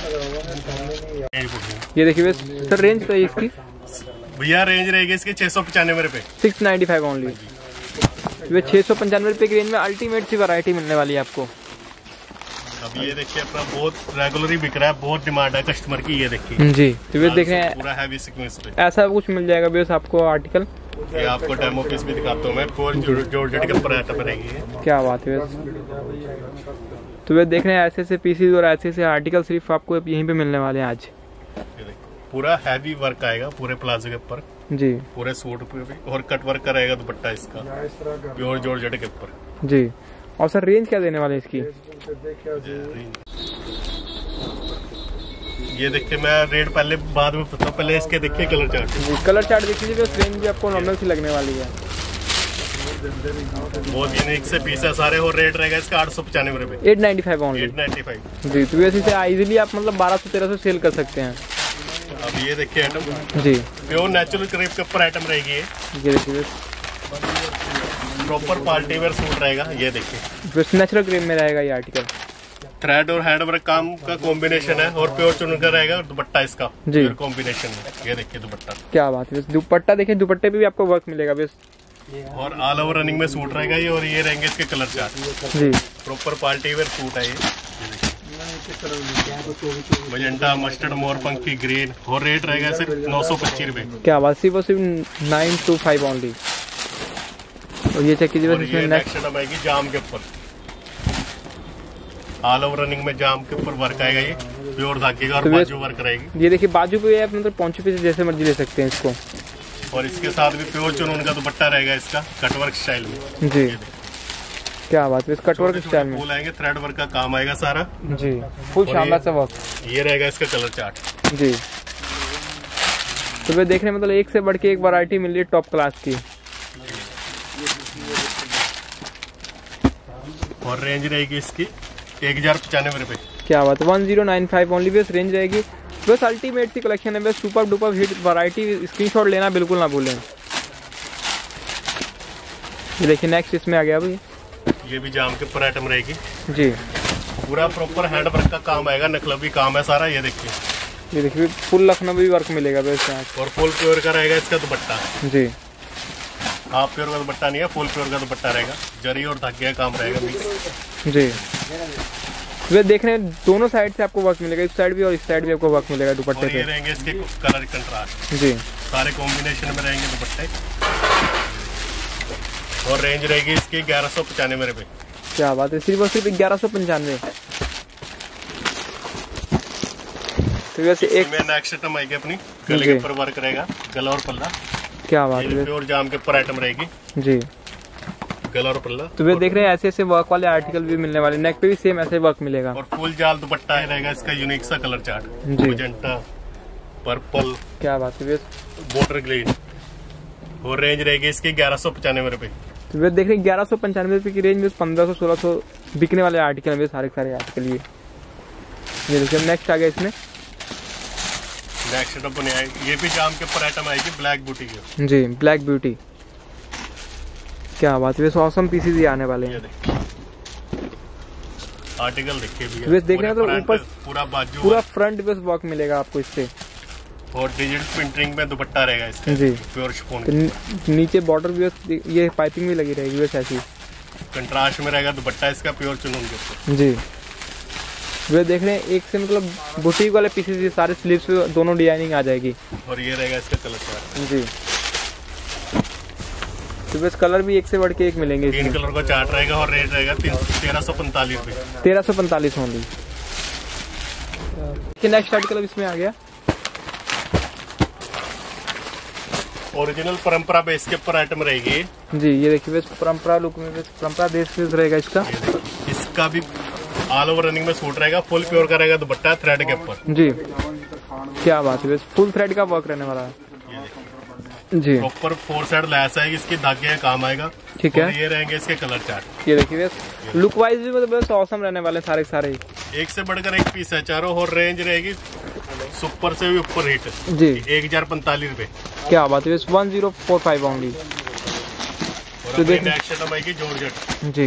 ये देखिए बस सर रेंज तो इसकी भैया रेंज रहेगी इसकी छह सौ पचानवे रुपए, सिक्स नाइन्टी फाइव ओनली। वे छह सौ पंचानवे रुपए की रेंज में अल्टीमेट सी वैरायटी मिलने वाली है आपको। अब ये देखिए अपना बहुत रेगुलर ही बिक रहा है, बहुत डिमांड है कस्टमर की। ये देखिए जी तो वे देख रहे हैं पूरा हैवी सीक्वेंस पे ऐसा कुछ मिल जाएगा बस आपको आर्टिकल। ये आपको डेमो पीस भी दिखाता हूँ मैं, फोर जॉर्जेट के ऊपर आइटम रहेगी। क्या बात है बस। तो वे देख रहे हैं ऐसे ऐसे पीसीज और ऐसे ऐसे आर्टिकल सिर्फ आपको यहीं पे मिलने वाले हैं आज। पूरा हैवी वर्क आएगा पूरे प्लाजो के ऊपर जी, पूरे सूट पे भी, और कट वर्क का रहेगा दुपट्टा इसका प्योर जॉर्जेट के ऊपर जी। और सर रेंज क्या देने वाले इसकी? ये देखिए मैं रेट पहले बाद में बताऊँ, पहले इसके देखिए कलर चार्ट। कलर चार्ट देख लीजिए, बस रेंज भी आपको नॉर्मल सी लगने वाली है। बहुत यूनिक से पीस है सारे, और रेट रहेगा इसका आठ सौ पचानवे रुपए, eight ninety five only. Eight ninety five जी। तो वैसे से इजीली आप मतलब बारह सौ तेरह सौ सेल कर सकते हैं। अब ये देखिए आइटम जी प्योर नेचुरल क्रेप के ऊपर आइटम रहेगी ये। ये देखिए प्रॉपर पार्टी वेयर सूट रहेगा। ये देखिए बस नेचुरल क्रेप में रहेगा ये आर्टिकल। थ्रेड और हैंड वर्क काम का कॉम्बिनेशन है, और प्योर चुन का रहेगा दुपट्टा इसका जी कॉम्बिनेशन में। ये देखिए दुपट्टा, क्या बात है। बस दुपट्टा देखिए, दुपट्टे पे भी आपको वर्क मिलेगा बस, और ऑल ओवर रनिंग में सूट रहेगा ये। और ये रहेंगे इसके कलर चार्ट जी। प्रॉपर पार्टी वेयर सूट है ये। मजेंटा, मस्टर्ड, मोर पंखी, ग्रीन, और रेट रहेगा सिर्फ नौ सौ पच्चीस रुपए। क्या बात, सिर्फ और सिर्फ नाइन टू फाइव ओनली। और ये चेक कीजिए, इसमें नेक्स्ट आइटम आएगी जाम के ऊपर, ऑल ओवर रनिंग में जाम के ऊपर वर्क आएगा ये प्योर धागे का, और बाजू वर्क रहेगी। ये देखिए बाजू पे आप मतलब पहुंचे पे जैसे मर्जी ले सकते हैं इसको। और इसके साथ भी प्योर चुनून का दुपट्टा रहेगा इसका कटवर्क स्टाइल में जी। क्या बात है, कटवर्क स्टाइल में फूल आएंगे, थ्रेड वर्क का काम आएगा सारा जी, फुल शानदार सा वर्क। ये रहेगा इसका कलर चार्ट जी। तो वे देख रहे हैं मतलब एक से बढ़ के एक वैरायटी मिल रही है टॉप क्लास की। और रेंज रहेगी इसकी एक हजार पचानवे रुपए। क्या बात है, one zero nine five only बस रेंज रहेगी। बस अल्टीमेट सी कलेक्शन है, बस super duper hit variety. Screenshot लेना बिल्कुल ना भूलें। ये देखिए नेक्स्ट इसमें आ गया भाई, ये भी जाम के ऊपर आइटम रहेगी जी। पूरा प्रॉपर हैंड वर्क का काम आएगा, नकलवी काम है सारा। ये देखिए, ये देखिए फुल लखनवी वर्क मिलेगा बस यहाँ, और फुल प्योर का रहेगा इसका दुपट्टा जी। हाफ प्योर का दुपट्टा नहीं है, फुल प्योर का दुपट्टा रहेगा, जरी और धागे का काम रहेगा मिक्स जी। वे देख रहे हैं दोनों साइड से आपको वर्क मिलेगा, इस साइड भी और इस साइड भी आपको वर्क मिलेगा दुपट्टे पे। ये रहेंगे इसके कलर कंट्रास्ट जी, सारे कॉम्बिनेशन में रहेंगे दुपट्टे। और रेंज रहेगी इसकी ग्यारह सौ पचानवे रुपए। क्या बात है, सिर्फ और सिर्फ ग्यारह सौ पंचानवे। तो वैसे एक नेक्स्ट आइटम आएगी अपनी गले के ऊपर वर्क रहेगा, गला और पल्ला। क्या बात है, प्योर जाम के ऊपर आइटम रहेगी जी, गला और पल्ला। तो वे देख रहे हैं ऐसे ऐसे वर्क वाले आर्टिकल भी मिलने वाले, नेक पे भी सेम ऐसे वर्क मिलेगा। और फुल जाल दुपट्टा रहेगा इसका, यूनिक सा कलर चार्ट, जी। मैजेंटा, पर्पल, क्या बात है, बॉर्डर ग्रीन। और रेंज रहेगी इसकी ग्यारह सौ पचानवे रुपए। तो वे देख रहे हैं ग्यारह सौ पंचानवे रुपए की रेंज में पंद्रह सौ सोलह सौ बिकने वाले आर्टिकल है सारे सारे आर्टिकल। ये ये देखिए नेक्स्ट आ गया इसमें, नेक्स्ट आइटम आएगी, ये भी जाम के ऊपर आइटम आएगी ब्लैक ब्यूटी की जी, ब्लैक ब्यूटी। क्या बात है, ऑसम पीसेस ही आने वाले हैं। आर्टिकल देखिए भी, बस देख रहे हैं तो ऊपर पूरा बाजू पूरा फ्रंट बस वर्क मिलेगा आपको इससे, और डिजिटल प्रिंटिंग में दुपट्टा रहेगा इसका जी, प्योर शिफॉन। तो नीचे बॉर्डर भी बस ये पाइपिंग भी लगी रहेगी बस ऐसी, कंट्रास्ट में रहेगा दुपट्टा इसका प्योर चुनून के ऊपर जी। वे देख रहे हैं एक से मतलब बुटीक वाले पीसेस, ये सारे स्लीव्स पे दोनों डिजाइनिंग आ जाएगी। और ये रहेगा इसका कलर चार्ट जी। तो बस कलर भी एक से बढ़ के एक मिलेंगे, तीन कलर का चार्ट रहेगा, और रेट रहेगा तेरह सौ पैंतालीस रुपए, तेरह सौ पैंतालीस ओनली। नेक्स्ट आर्टिकल इसमें आ गया, ओरिजिनल परंपरा बेस के ऊपर आइटम रहेगी जी। ये देखिए बस परंपरा लुक में बस परंपरा बेस रहेगा इसका। इसका भी ऑल ओवर रनिंग में सूट रहेगा, फुल प्योर का रहेगा दुपट्टा थ्रेड के ऊपर जी। क्या बात है, बस फुल थ्रेड का वर्क रहने वाला है। जी। प्रॉपर फोर साइड लैस आएगी, इसकी धागे का काम आएगा। ठीक है। ये रहेंगे इसके कलर चार्ट। ये देखिए लुक वाइज भी मतलब ऑसम रहने वाले सारे सारे, एक से बढ़कर एक पीस है चारों। और रेंज रहेगी सुपर से भी ऊपर हिट जी, एक हजार पैंतालीस रूपए। क्या बात है, one zero four five only. तो देखिए जॉर्जेट जी,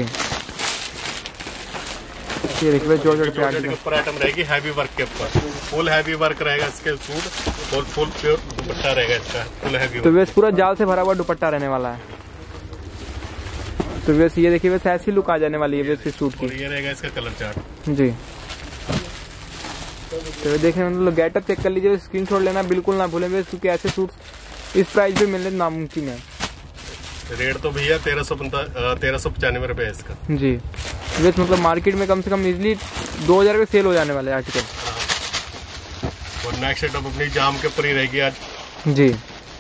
ये देखिए जॉर्जेट के ऊपर आइटम रहेगी, हैवी वर्क के ऊपर। फुल हैवी वर्क रहेगा इसके सूट, और फुल प्योर दुपट्टा रहेगा इसका, फुल हैवी। तो वैसे पूरा जाल से भरा हुआ दुपट्टा रहने वाला है। तो वैसे ये देखिए वैसे ऐसी लुक आ जाने वाली है वैसे सूट की। ये रहेगा इसका कलर चार्ट जी। तो देखिए मतलब गेटअप चेक कर लीजिए, स्क्रीनशॉट लेना बिल्कुल ना भूलें वैसे, क्योंकि ऐसे सूट इस प्राइस पे मिलने नामुमकिन है। रेट तो भैया तेरह सौ तेरह सौ पचानवे रुपए है इसका जी। वैसे मतलब मार्केट में कम से कम इजिली दो हजार रुपये सेल हो जाने वाले आर्टिकल। और नेक्स्ट आइटम अपनी जाम के ऊपर ही रहेगी आज जी।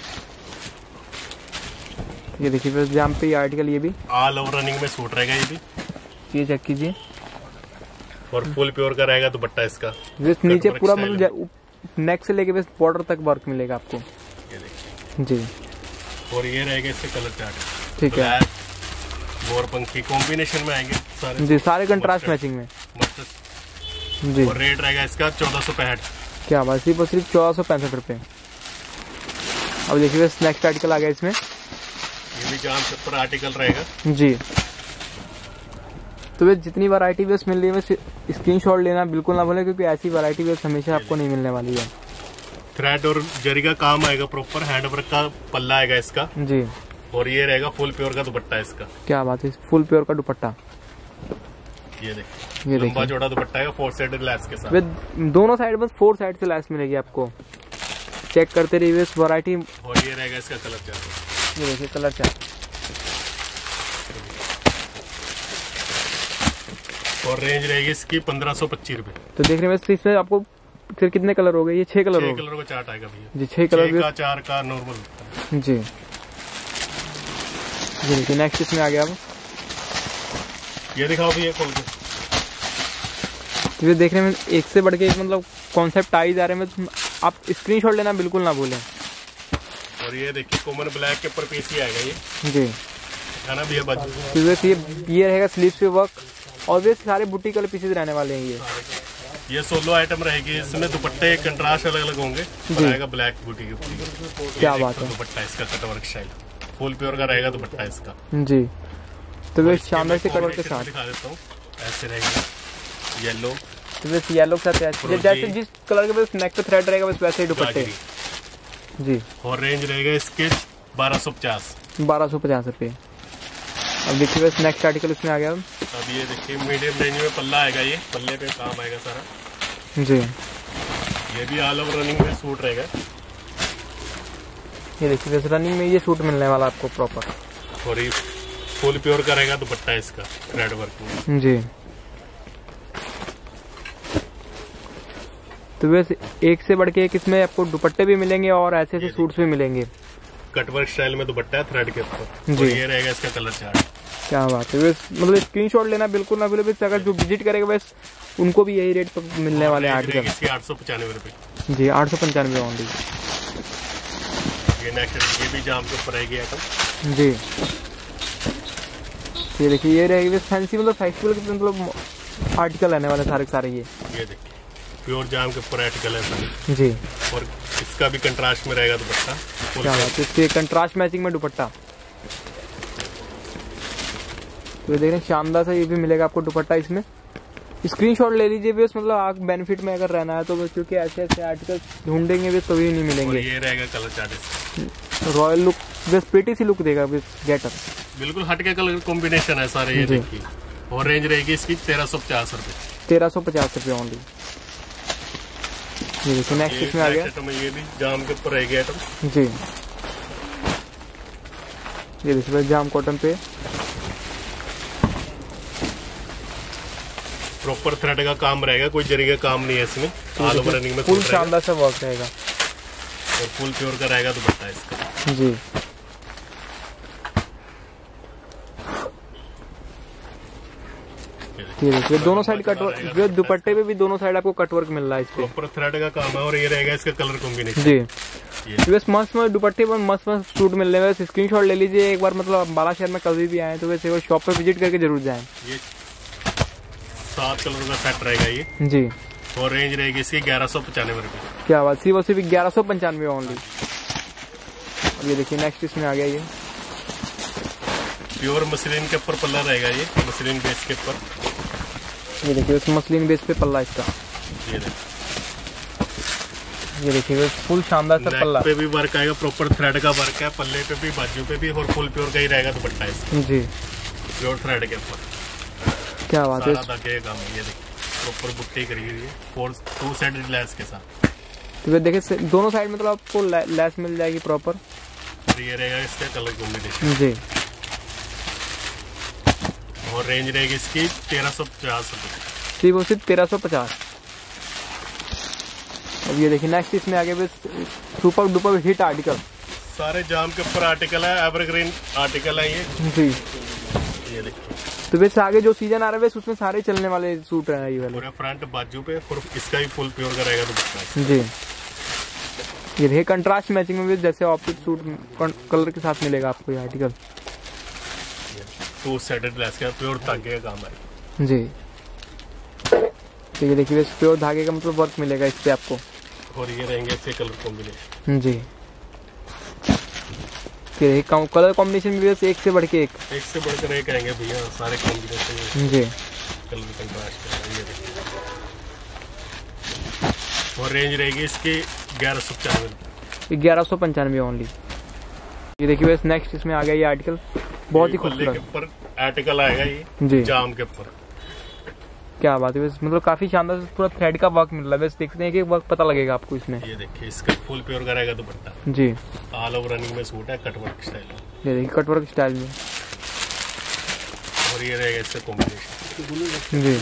ये देखिए बस जाम पे ये आर्टिकल, ये भी ऑल ओवर रनिंग में सूट रहेगा। ये भी ये चेक कीजिए, और फुल प्योर का रहेगा दुपट्टा इसका। वैसे नीचे पूरा मतलब नेक से लेके वैसे बॉर्डर तक वर्क मिलेगा आपको। ये देखिए जी। और ये रहेगा इसके कलर चार्ट। ठीक है। मोर पंखी कॉम्बिनेशन में आएंगे सारे जी, सारे कंट्रास्ट मैचिंग में जी। और रेट रहेगा इसका चौदह सौ पैंसठ। क्या बात, सिर्फ और सिर्फ चौदह सौ पैंसठ रुपये। अब देखिए बस नेक्स्ट आर्टिकल आ गया इसमें, ये भी जाम के ऊपर आर्टिकल रहेगा जी। तो वैसे जितनी वैरायटी बस मिल रही है स्क्रीनशॉट लेना बिल्कुल ना भूलें, क्योंकि ऐसी वैरायटी बस हमेशा आपको नहीं मिलने वाली है। थ्रेड और जरी का काम आएगा, प्रॉपर हैंडवर्क का पल्ला आएगा इसका जी। और ये रहेगा फुल प्योर का दुपट्टा इसका। क्या बात है, फुल प्योर का दुपट्टा। ये देखिए ये लंबा चौड़ा दुपट्टा है, फोर साइड लैस के साथ। दोनों साइड बस फोर साइड से लैस मिलेगी आपको। चेक करते रहिए इस वैरायटी। और ये रहेगा इसका कलर चार्ट। ये देखिए कलर चार्ट। और रेंज रहेगी इसकी पंद्रह सौ पच्चीस रूपए। तो देख रहे हैं इसमें आपको फिर कितने कलर हो गए, ये छह कलर हो गए। कलर का चार्ट आएगा भैया जी, छह कलर का, चार का नॉर्मल जी। जी देखिए नेक्स्ट इसमें आ गया। अब ये दिखाओ भैया खोल के। ये देख रहे हैं एक से बढ़ के एक मतलब कॉन्सेप्ट आ ही जा रहे हैं, आप स्क्रीनशॉट लेना बिल्कुल ना भूलें। और ये देखिए कॉमन ब्लैक के ऊपर पीस ही आएगा ये जी, है ना भैया बाजू। तो ये ये रहेगा स्लीव्स पे वर्क, और ये सारे बुट्टी कलर पीसेज रहने वाले हैं। ये ये सोलो आइटम रहेगी, इसमें दुपट्टे कंट्रास्ट अलग अलग होंगे। आएगा ब्लैक बूटी के ऊपर। क्या बात है, दुपट्टा इसका कटवर्क स्टाइल फुल प्योर का रहेगा दुपट्टा इसका जी। तो वे शानदार से कटवर्क के साथ दिखा देता हूँ। ऐसे रहेगा येलो, तो वैसे येलो के साथ जैसे जिस कलर के बस नेक पे थ्रेड रहेगा बस वैसे ही दुपट्टे जी। और रेंज रहेगा इसके बारह सौ पचास बारह सौ पचास रुपये। अब देखिए बस नेक्स्ट आर्टिकल इसमें आ गया। अब ये देखिए मीडियम रेंज में पल्ला आएगा, ये पल्ले पे काम आएगा सारा जी। ये भी ऑल ओवर रनिंग में सूट रहेगा। ये देखिए बस रनिंग में ये सूट मिलने वाला आपको प्रॉपर। और ये फुल प्योर का रहेगा दुपट्टा इसका थ्रेड वर्क में जी। तो वैसे एक से बढ़ के एक इसमें आपको दुपट्टे भी मिलेंगे और ऐसे ऐसे सूट्स भी मिलेंगे। कटवर्क स्टाइल में दुपट्टा है थ्रेड के ऊपर जी। ये रहेगा इसका कलर चार्ट। क्या बात है, मतलब स्क्रीनशॉट लेना बिल्कुल ना भूले, बस अगर जो विजिट करेगा बस उनको भी यही रेट पर मिलने वाले आर्टिकल। इसके आठ सौ पचानवे रुपए जी, आठ सौ पंचानवे ओनली। ये नेक्स्ट ये भी जाम के ऊपर रहेगी आइटम जी। ये देखिए ये रहेगी फैंसी मतलब फेस्टिवल के मतलब आर्टिकल रहने वाले सारे सारे। ये ये देखिए प्योर जाम के ऊपर आर्टिकल है सारे जी। और इसका भी कंट्रास्ट में रहेगा दुपट्टा। क्या बात है, इसके कंट्रास्ट मैचिंग में दुपट्टा। तो ये देख रहे हैं शानदार सा ये भी मिलेगा आपको दुपट्टा। इसमें स्क्रीनशॉट ले लीजिए बस, मतलब आप बेनिफिट में अगर रहना है तो बस, क्योंकि ऐसे ऐसे आर्टिकल ढूंढेंगे बस तभी नहीं मिलेंगे। ये रहेगा कलर चार्ट, रॉयल लुक बस पेटी सी लुक देगा बस गेटअप, बिल्कुल हटके कलर कॉम्बिनेशन है सारे। ये देखिए और रेंज रहेगी इसकी तेरह सौ पचास रुपए तेरह सौ पचास रुपये ओनली। ये देखिए नेक्स्ट इसमें आ गया। ये भी जाम के ऊपर रहेगी आइटम जी। ये देखिए जाम कॉटन पे प्रॉपर थ्रेड का काम रहेगा, कोई जरी का काम नहीं है इसमें। ऑल ओवर रनिंग में फुल शानदार सा वर्क रहेगा और फुल प्योर का रहेगा दुपट्टा इसका जी। ये देखिए दोनों साइड कटवर्क, दुपट्टे पे भी दोनों साइड आपको कटवर्क मिल रहा है। इस पे प्रॉपर थ्रेड का काम है और ये रहेगा इसका कलर कॉम्बिनेशन जी। बस मस्त मस्त दुपट्टे पर मस्त मस्त सूट मिल रहे हैं। स्क्रीन शॉट ले लीजिए एक बार, मतलब अम्बाला शहर में कभी भी आए तो वैसे वो शॉप पे विजिट करके जरूर जाएं। ये सात कलर का सेट रहेगा ये जी, और रेंज रहेगी इसकी ग्यारह सौ पचानवे रुपये। क्या बात, सिर्फ सिर्फ ग्यारह सौ पंचानवे ओनली। ये देखिए नेक्स्ट इसमें आ गया ये प्योर मसलिन के ऊपर पल्ला रहेगा, ये मसलिन बेस के ऊपर। ये देखिए उस मसलिन बेस पे पल्ला इसका। ये देखिए ये देखिए फुल शानदार सा पल्ला पे भी वर्क आएगा, प्रॉपर थ्रेड का वर्क है, पल्ले पे भी बाजू पे भी, और फुल प्योर का ही रहेगा दुपट्टा इसका जी, प्योर थ्रेड के ऊपर। क्या बात है, सारा धागे का काम है। ये देखिए प्रॉपर बुट्टी करी हुई है फोर टू साइड लेस के साथ। तो देखिए दोनों साइड मतलब आपको लेस मिल जाएगी प्रॉपर। और ये रहेगा इसका कलर कॉम्बिनेशन जी, और रेंज रहेगी इसकी तेरह सौ पचास रुपये, सिर्फ वो सिर्फ तेरह सौ पचास। अब ये देखिए नेक्स्ट इसमें आगे बस सुपर डुपर हिट आर्टिकल, सारे जाम के ऊपर आर्टिकल है, एवरग्रीन आर्टिकल है ये जी। ये देखिए तो वैसे आगे जो सीजन आ रहा है वैसे उसमें सारे चलने वाले सूट हैं ये वाले। पूरे फ्रंट बाजू पे, और इसका भी फुल प्योर का रहेगा दुपट्टा जी। ये देखिए कंट्रास्ट मैचिंग में भी जैसे ऑप्टिक सूट कलर के साथ मिलेगा आपको ये आर्टिकल। टू साइडेड लेस का प्योर धागे का काम है जी। तो ये देखिए प्योर धागे का मतलब वर्क मिलेगा इस पे आपको। और ये रहेंगे अच्छे कलर कॉम्बिनेशन जी। फिर कलर कॉम्बिनेशन भी एक से बढ़ के एक एक से बढ़कर एक आएंगे भैया, सारे कॉम्बिनेशन जी, कलर कंट्रास्ट। ये देखिए और रेंज रहेगी इसकी ग्यारह सौ पचानवे ग्यारह सौ पंचानवे ओनली। ये देखिए बस नेक्स्ट इसमें आ गया ये आर्टिकल, बहुत ही खूबसूरत के ऊपर आर्टिकल आएगा ये जी, जाम के ऊपर। क्या बात है, बस मतलब काफी शानदार पूरा थ्रेड का वर्क मिल रहा है। बस देखते हैं कि वर्क पता लगेगा आपको इसमें। ये देखिए इसका फुल प्योर का रहेगा दुपट्टा जी, ऑल ओवर रनिंग में सूट है, कटवर्क स्टाइल। ये देखिए कटवर्क स्टाइल में, और ये रहेगा इसका कॉम्बिनेशन जी।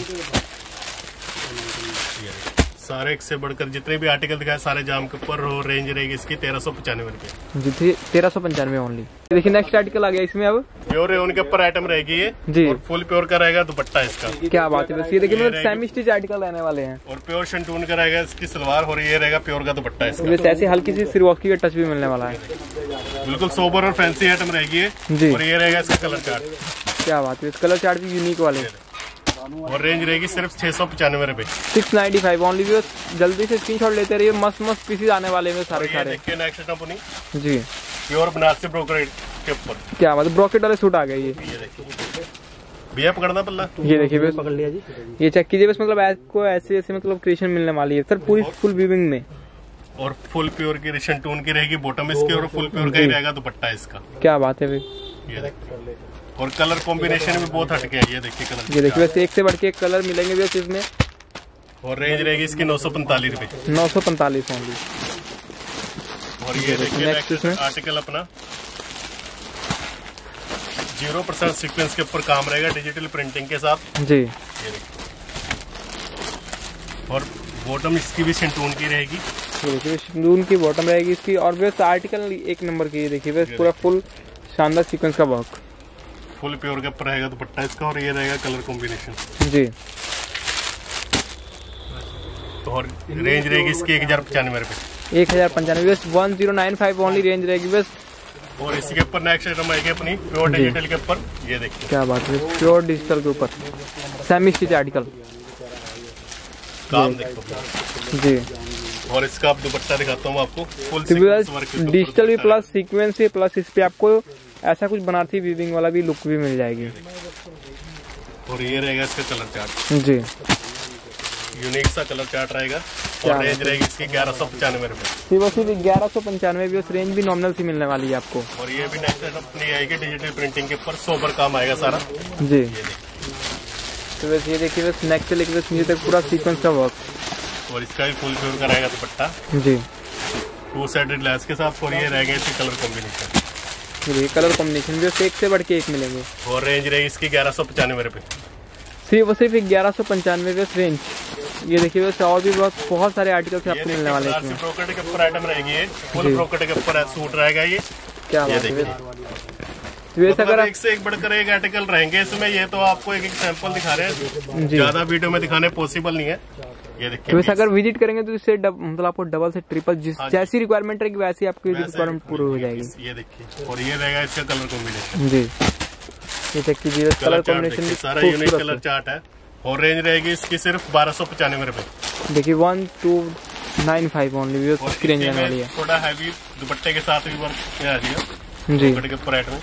सारे एक से बढ़कर जितने भी आर्टिकल दिखाए सारे जाम के ऊपर, और रेंज रहेगी इसकी तेरह सौ पचानवे रुपए जी, तेरह सौ पंचानवे ओनली। देखिए नेक्स्ट आर्टिकल आ गया इसमें अब प्योर रेयन के ऊपर आइटम रहेगी ये जी, और फुल प्योर का रहेगा दुपट्टा इसका। क्या बात है, बस ये देखिए मतलब सेमी स्टिच आर्टिकल रहने वाले हैं, और प्योर शंटून का रहेगा इसकी सलवार, और ये रहेगा प्योर का दुपट्टा इसका। बस ऐसे हल्की सी सिरवास्की का टच भी मिलने वाला है, बिल्कुल सोबर और फैंसी आइटम रहेगी ये जी। और ये रहेगा इसका कलर चार्ट। क्या बात है, कलर चार्ट भी यूनिक वाले, और रेंज रहेगी सिर्फ छह सौ पचानवे रुपए सिक्स नाइन्टी फाइव ओनली। जल्दी से स्क्रीनशॉट लेते रहिए, मस्त मस्त पीसेस आने वाले हैं सारे सारे। देखिए नेक्स्ट आइटम अपनी जी, प्योर बनारसी ब्रोकेट के ऊपर। क्या मतलब ब्रोकेट वाले सूट आ गए ये। ये देखिए भैया पकड़ना पल्ला, ये देखिए बस पकड़ लिया जी। ये चेक कीजिए बस मतलब आपको ऐसे ऐसे मतलब क्रिएशन मिलने वाली है सर, पूरी फुल वीविंग में, और फुल प्योर की रिशन टून की रहेगी बॉटम इसकी, और फुल प्योर का ही रहेगा दुपट्टा इसका। क्या बात है भाई, ये देखिए और कलर कॉम्बिनेशन भी बहुत हटके है। ये देखिए कलर, ये देखिए वैसे एक से बढ़ के एक कलर मिलेंगे वैसे इसमें, और रेंज रहेगी इसकी नौ सौ पैंतालीस रुपए नौ सौ पैंतालीस ओनली। और ये देखिए नेक्स्ट आर्टिकल अपना जीरो परसेंट सीक्वेंस के ऊपर काम रहेगा डिजिटल प्रिंटिंग के साथ जी। ये देखिए और बॉटम इसकी भी सिंटून की रहेगी, ये देखिए सिंदून की बॉटम रहेगी इसकी, और बस आर्टिकल एक नंबर की। ये देखिए बस पूरा फुल शानदार सीक्वेंस का वर्क, फुल प्योर के ऊपर रहेगा दुपट्टा इसका, और ये रहेगा कलर कॉम्बिनेशन जी। और रेंज रहेगी इसकी एक हजार पचानवे रुपए एक हजार पंचानवे बस one zero nine five only range रहेगी बस। और इसके ऊपर नेक्स्ट आइटम आएगी अपनी प्योर डिजिटल के ऊपर। ये देखिए क्या बात है, प्योर डिजिटल के ऊपर सेमी स्टिच आर्टिकल काम देखो जी। और इसका आप दुपट्टा दिखाता हूँ आपको, फुल डिजिटल भी प्लस सीक्वेंस भी प्लस इस पे आपको ऐसा कुछ बनारसी वीविंग वाला भी लुक भी मिल जाएगी। और ये रहेगा इसका कलर चार्ट जी, यूनिक सा कलर चार्ट रहेगा, और रेंज रहेगी इसकी ग्यारह सौ पचानवे रुपए सिर्फ सिर्फ ग्यारह सौ पंचानवे भी, उस रेंज भी नॉमिनल सी मिलने वाली है आपको। और ये भी नेक्स्ट अपनी आएगी डिजिटल प्रिंटिंग के ऊपर, सोबर काम आएगा सारा जी। तो वैसे ये देखिए बस नेक्स्ट से लेकर नीचे तक पूरा सीक्वेंस का वर्क, और इसका भी फुल प्योर का रहेगा दुपट्टा जी, टू साइडेड लेस के साथ। और ये रहेगा इसकी कलर कॉम्बिनेशन, ये कलर कॉम्बिनेशन भी एक से बढ़ के एक मिलेंगे। और रेंज रहेगी इसकी ग्यारह सौ पचानवे रुपए सिर्फ सिर्फ ग्यारह सौ पंचानवे बस रेंज। ये देखिए बस और भी बहुत बहुत सारे आर्टिकल्स आपको मिलने वाले हैं इसमें। ब्रोकेट के ऊपर आइटम रहेगी ये, फुल ब्रोकेट के ऊपर सूट रहेगा ये। क्या बात है, मतलब अगर एक से एक बढ़कर एक आर्टिकल रहेंगे इसमें। ये तो आपको एक एक सैंपल दिखा रहे हैं, ज्यादा वीडियो में दिखाने पॉसिबल नहीं है। ये देखिए। तो वैसे अगर विजिट करेंगे तो इससे मतलब आपको डबल से ट्रिपल जिस जैसी रिक्वायरमेंट रहेगी वैसी आपकी रिक्वायरमेंट पूरी हो जाएगी। ये देखिए, और ये रहेगा इसका कलर कॉम्बिनेशन जी। ये चेक कीजिए, कलर कॉम्बिनेशन भी सारा यूनिक कलर चार्ट है। और रेंज रहेगी इसकी सिर्फ बारह सौ पचानवे रुपए। देखिए one two nine five only इसकी रेंज आने वाली है। थोड़ा हैवी दुपट्टे के साथ भी वर्क आ रही है जी दुपट्टे के ऊपर आइटम।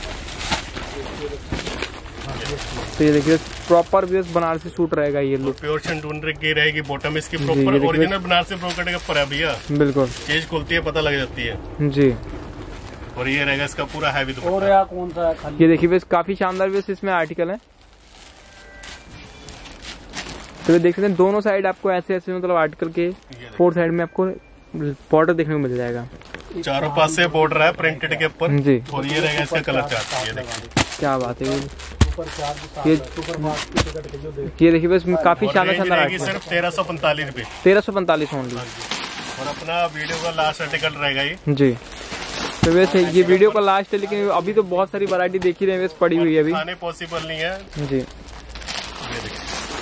तो ये देखिए प्रॉपर भी बनारसी सूट रहेगा ये लुक। प्योर शंटून की रहेगी बॉटम इसकी प्रॉपर ओरिजिनल बनारसी ब्रोकेट के ऊपर है भैया। बिल्कुल चीज खुलती है पता लग जाती है जी। और ये रहेगा इसका पूरा हैवी दुपट्टा। और यार कौन सा है? ये देखिए बस काफी शानदार भी इसमें आर्टिकल है। तो देख सकते हैं दोनों साइड आपको ऐसे ऐसे मतलब आर्टिकल के फोर साइड में आपको बॉर्डर देखने को मिल जाएगा। चारों पास से बॉर्डर है प्रिंटेड के ऊपर जी। और ये रहेगा इसका कलर चार्ट। ये देखिए क्या बात है। ये ये देखिए बस काफी शानदार शानदार आर्टिकल। सिर्फ तेरह सौ पैंतालीस रुपए तेरह सौ पैंतालीस ओनली। और अपना वीडियो का लास्ट आर्टिकल रहेगा ये जी। तो वैसे ये वीडियो का लास्ट है लेकिन अभी तो बहुत सारी वैरायटी देखी रहे वैसे पड़ी हुई है अभी। खाने पॉसिबल नहीं है जी। ये देखिए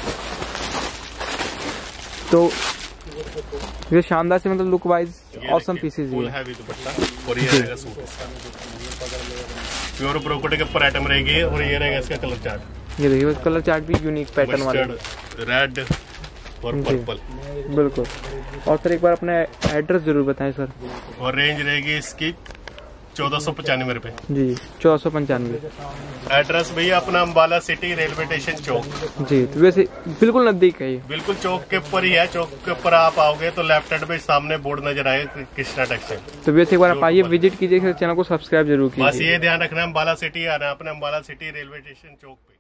तो ये शानदार से मतलब look wise awesome pieces full heavy दुपट्टा। और ये रहेगा सूट प्योर ब्रोकेट के ऊपर आइटम रहेगी। और ये रहेगा इसका कलर चार्ट। ये देखिए कलर चार्ट भी यूनिक पैटर्न वाला रेड और पर्पल। बिल्कुल। और सर एक बार अपना एड्रेस जरूर बताएं सर। और रेंज रहेगी इसकी चौदह सौ पचानवे रुपए। जी चौदह सौ पंचानवे। एड्रेस भैया अपना अम्बाला सिटी रेलवे स्टेशन चौक। जी। तो वैसे बिल्कुल नजदीक है ये। बिल्कुल चौक के ऊपर ही है। चौक के ऊपर आप आओगे तो लेफ्ट हैंड पे सामने बोर्ड नजर आएगा कृष्णा टेक्सटाइल। तो वैसे एक बार आप आइए विजिट कीजिए, चैनल को सब्सक्राइब जरूर कीजिए। बस ये ध्यान रखना है अम्बाला सिटी आ रहा है अपने अम्बाला सिटी रेलवे स्टेशन चौक पे।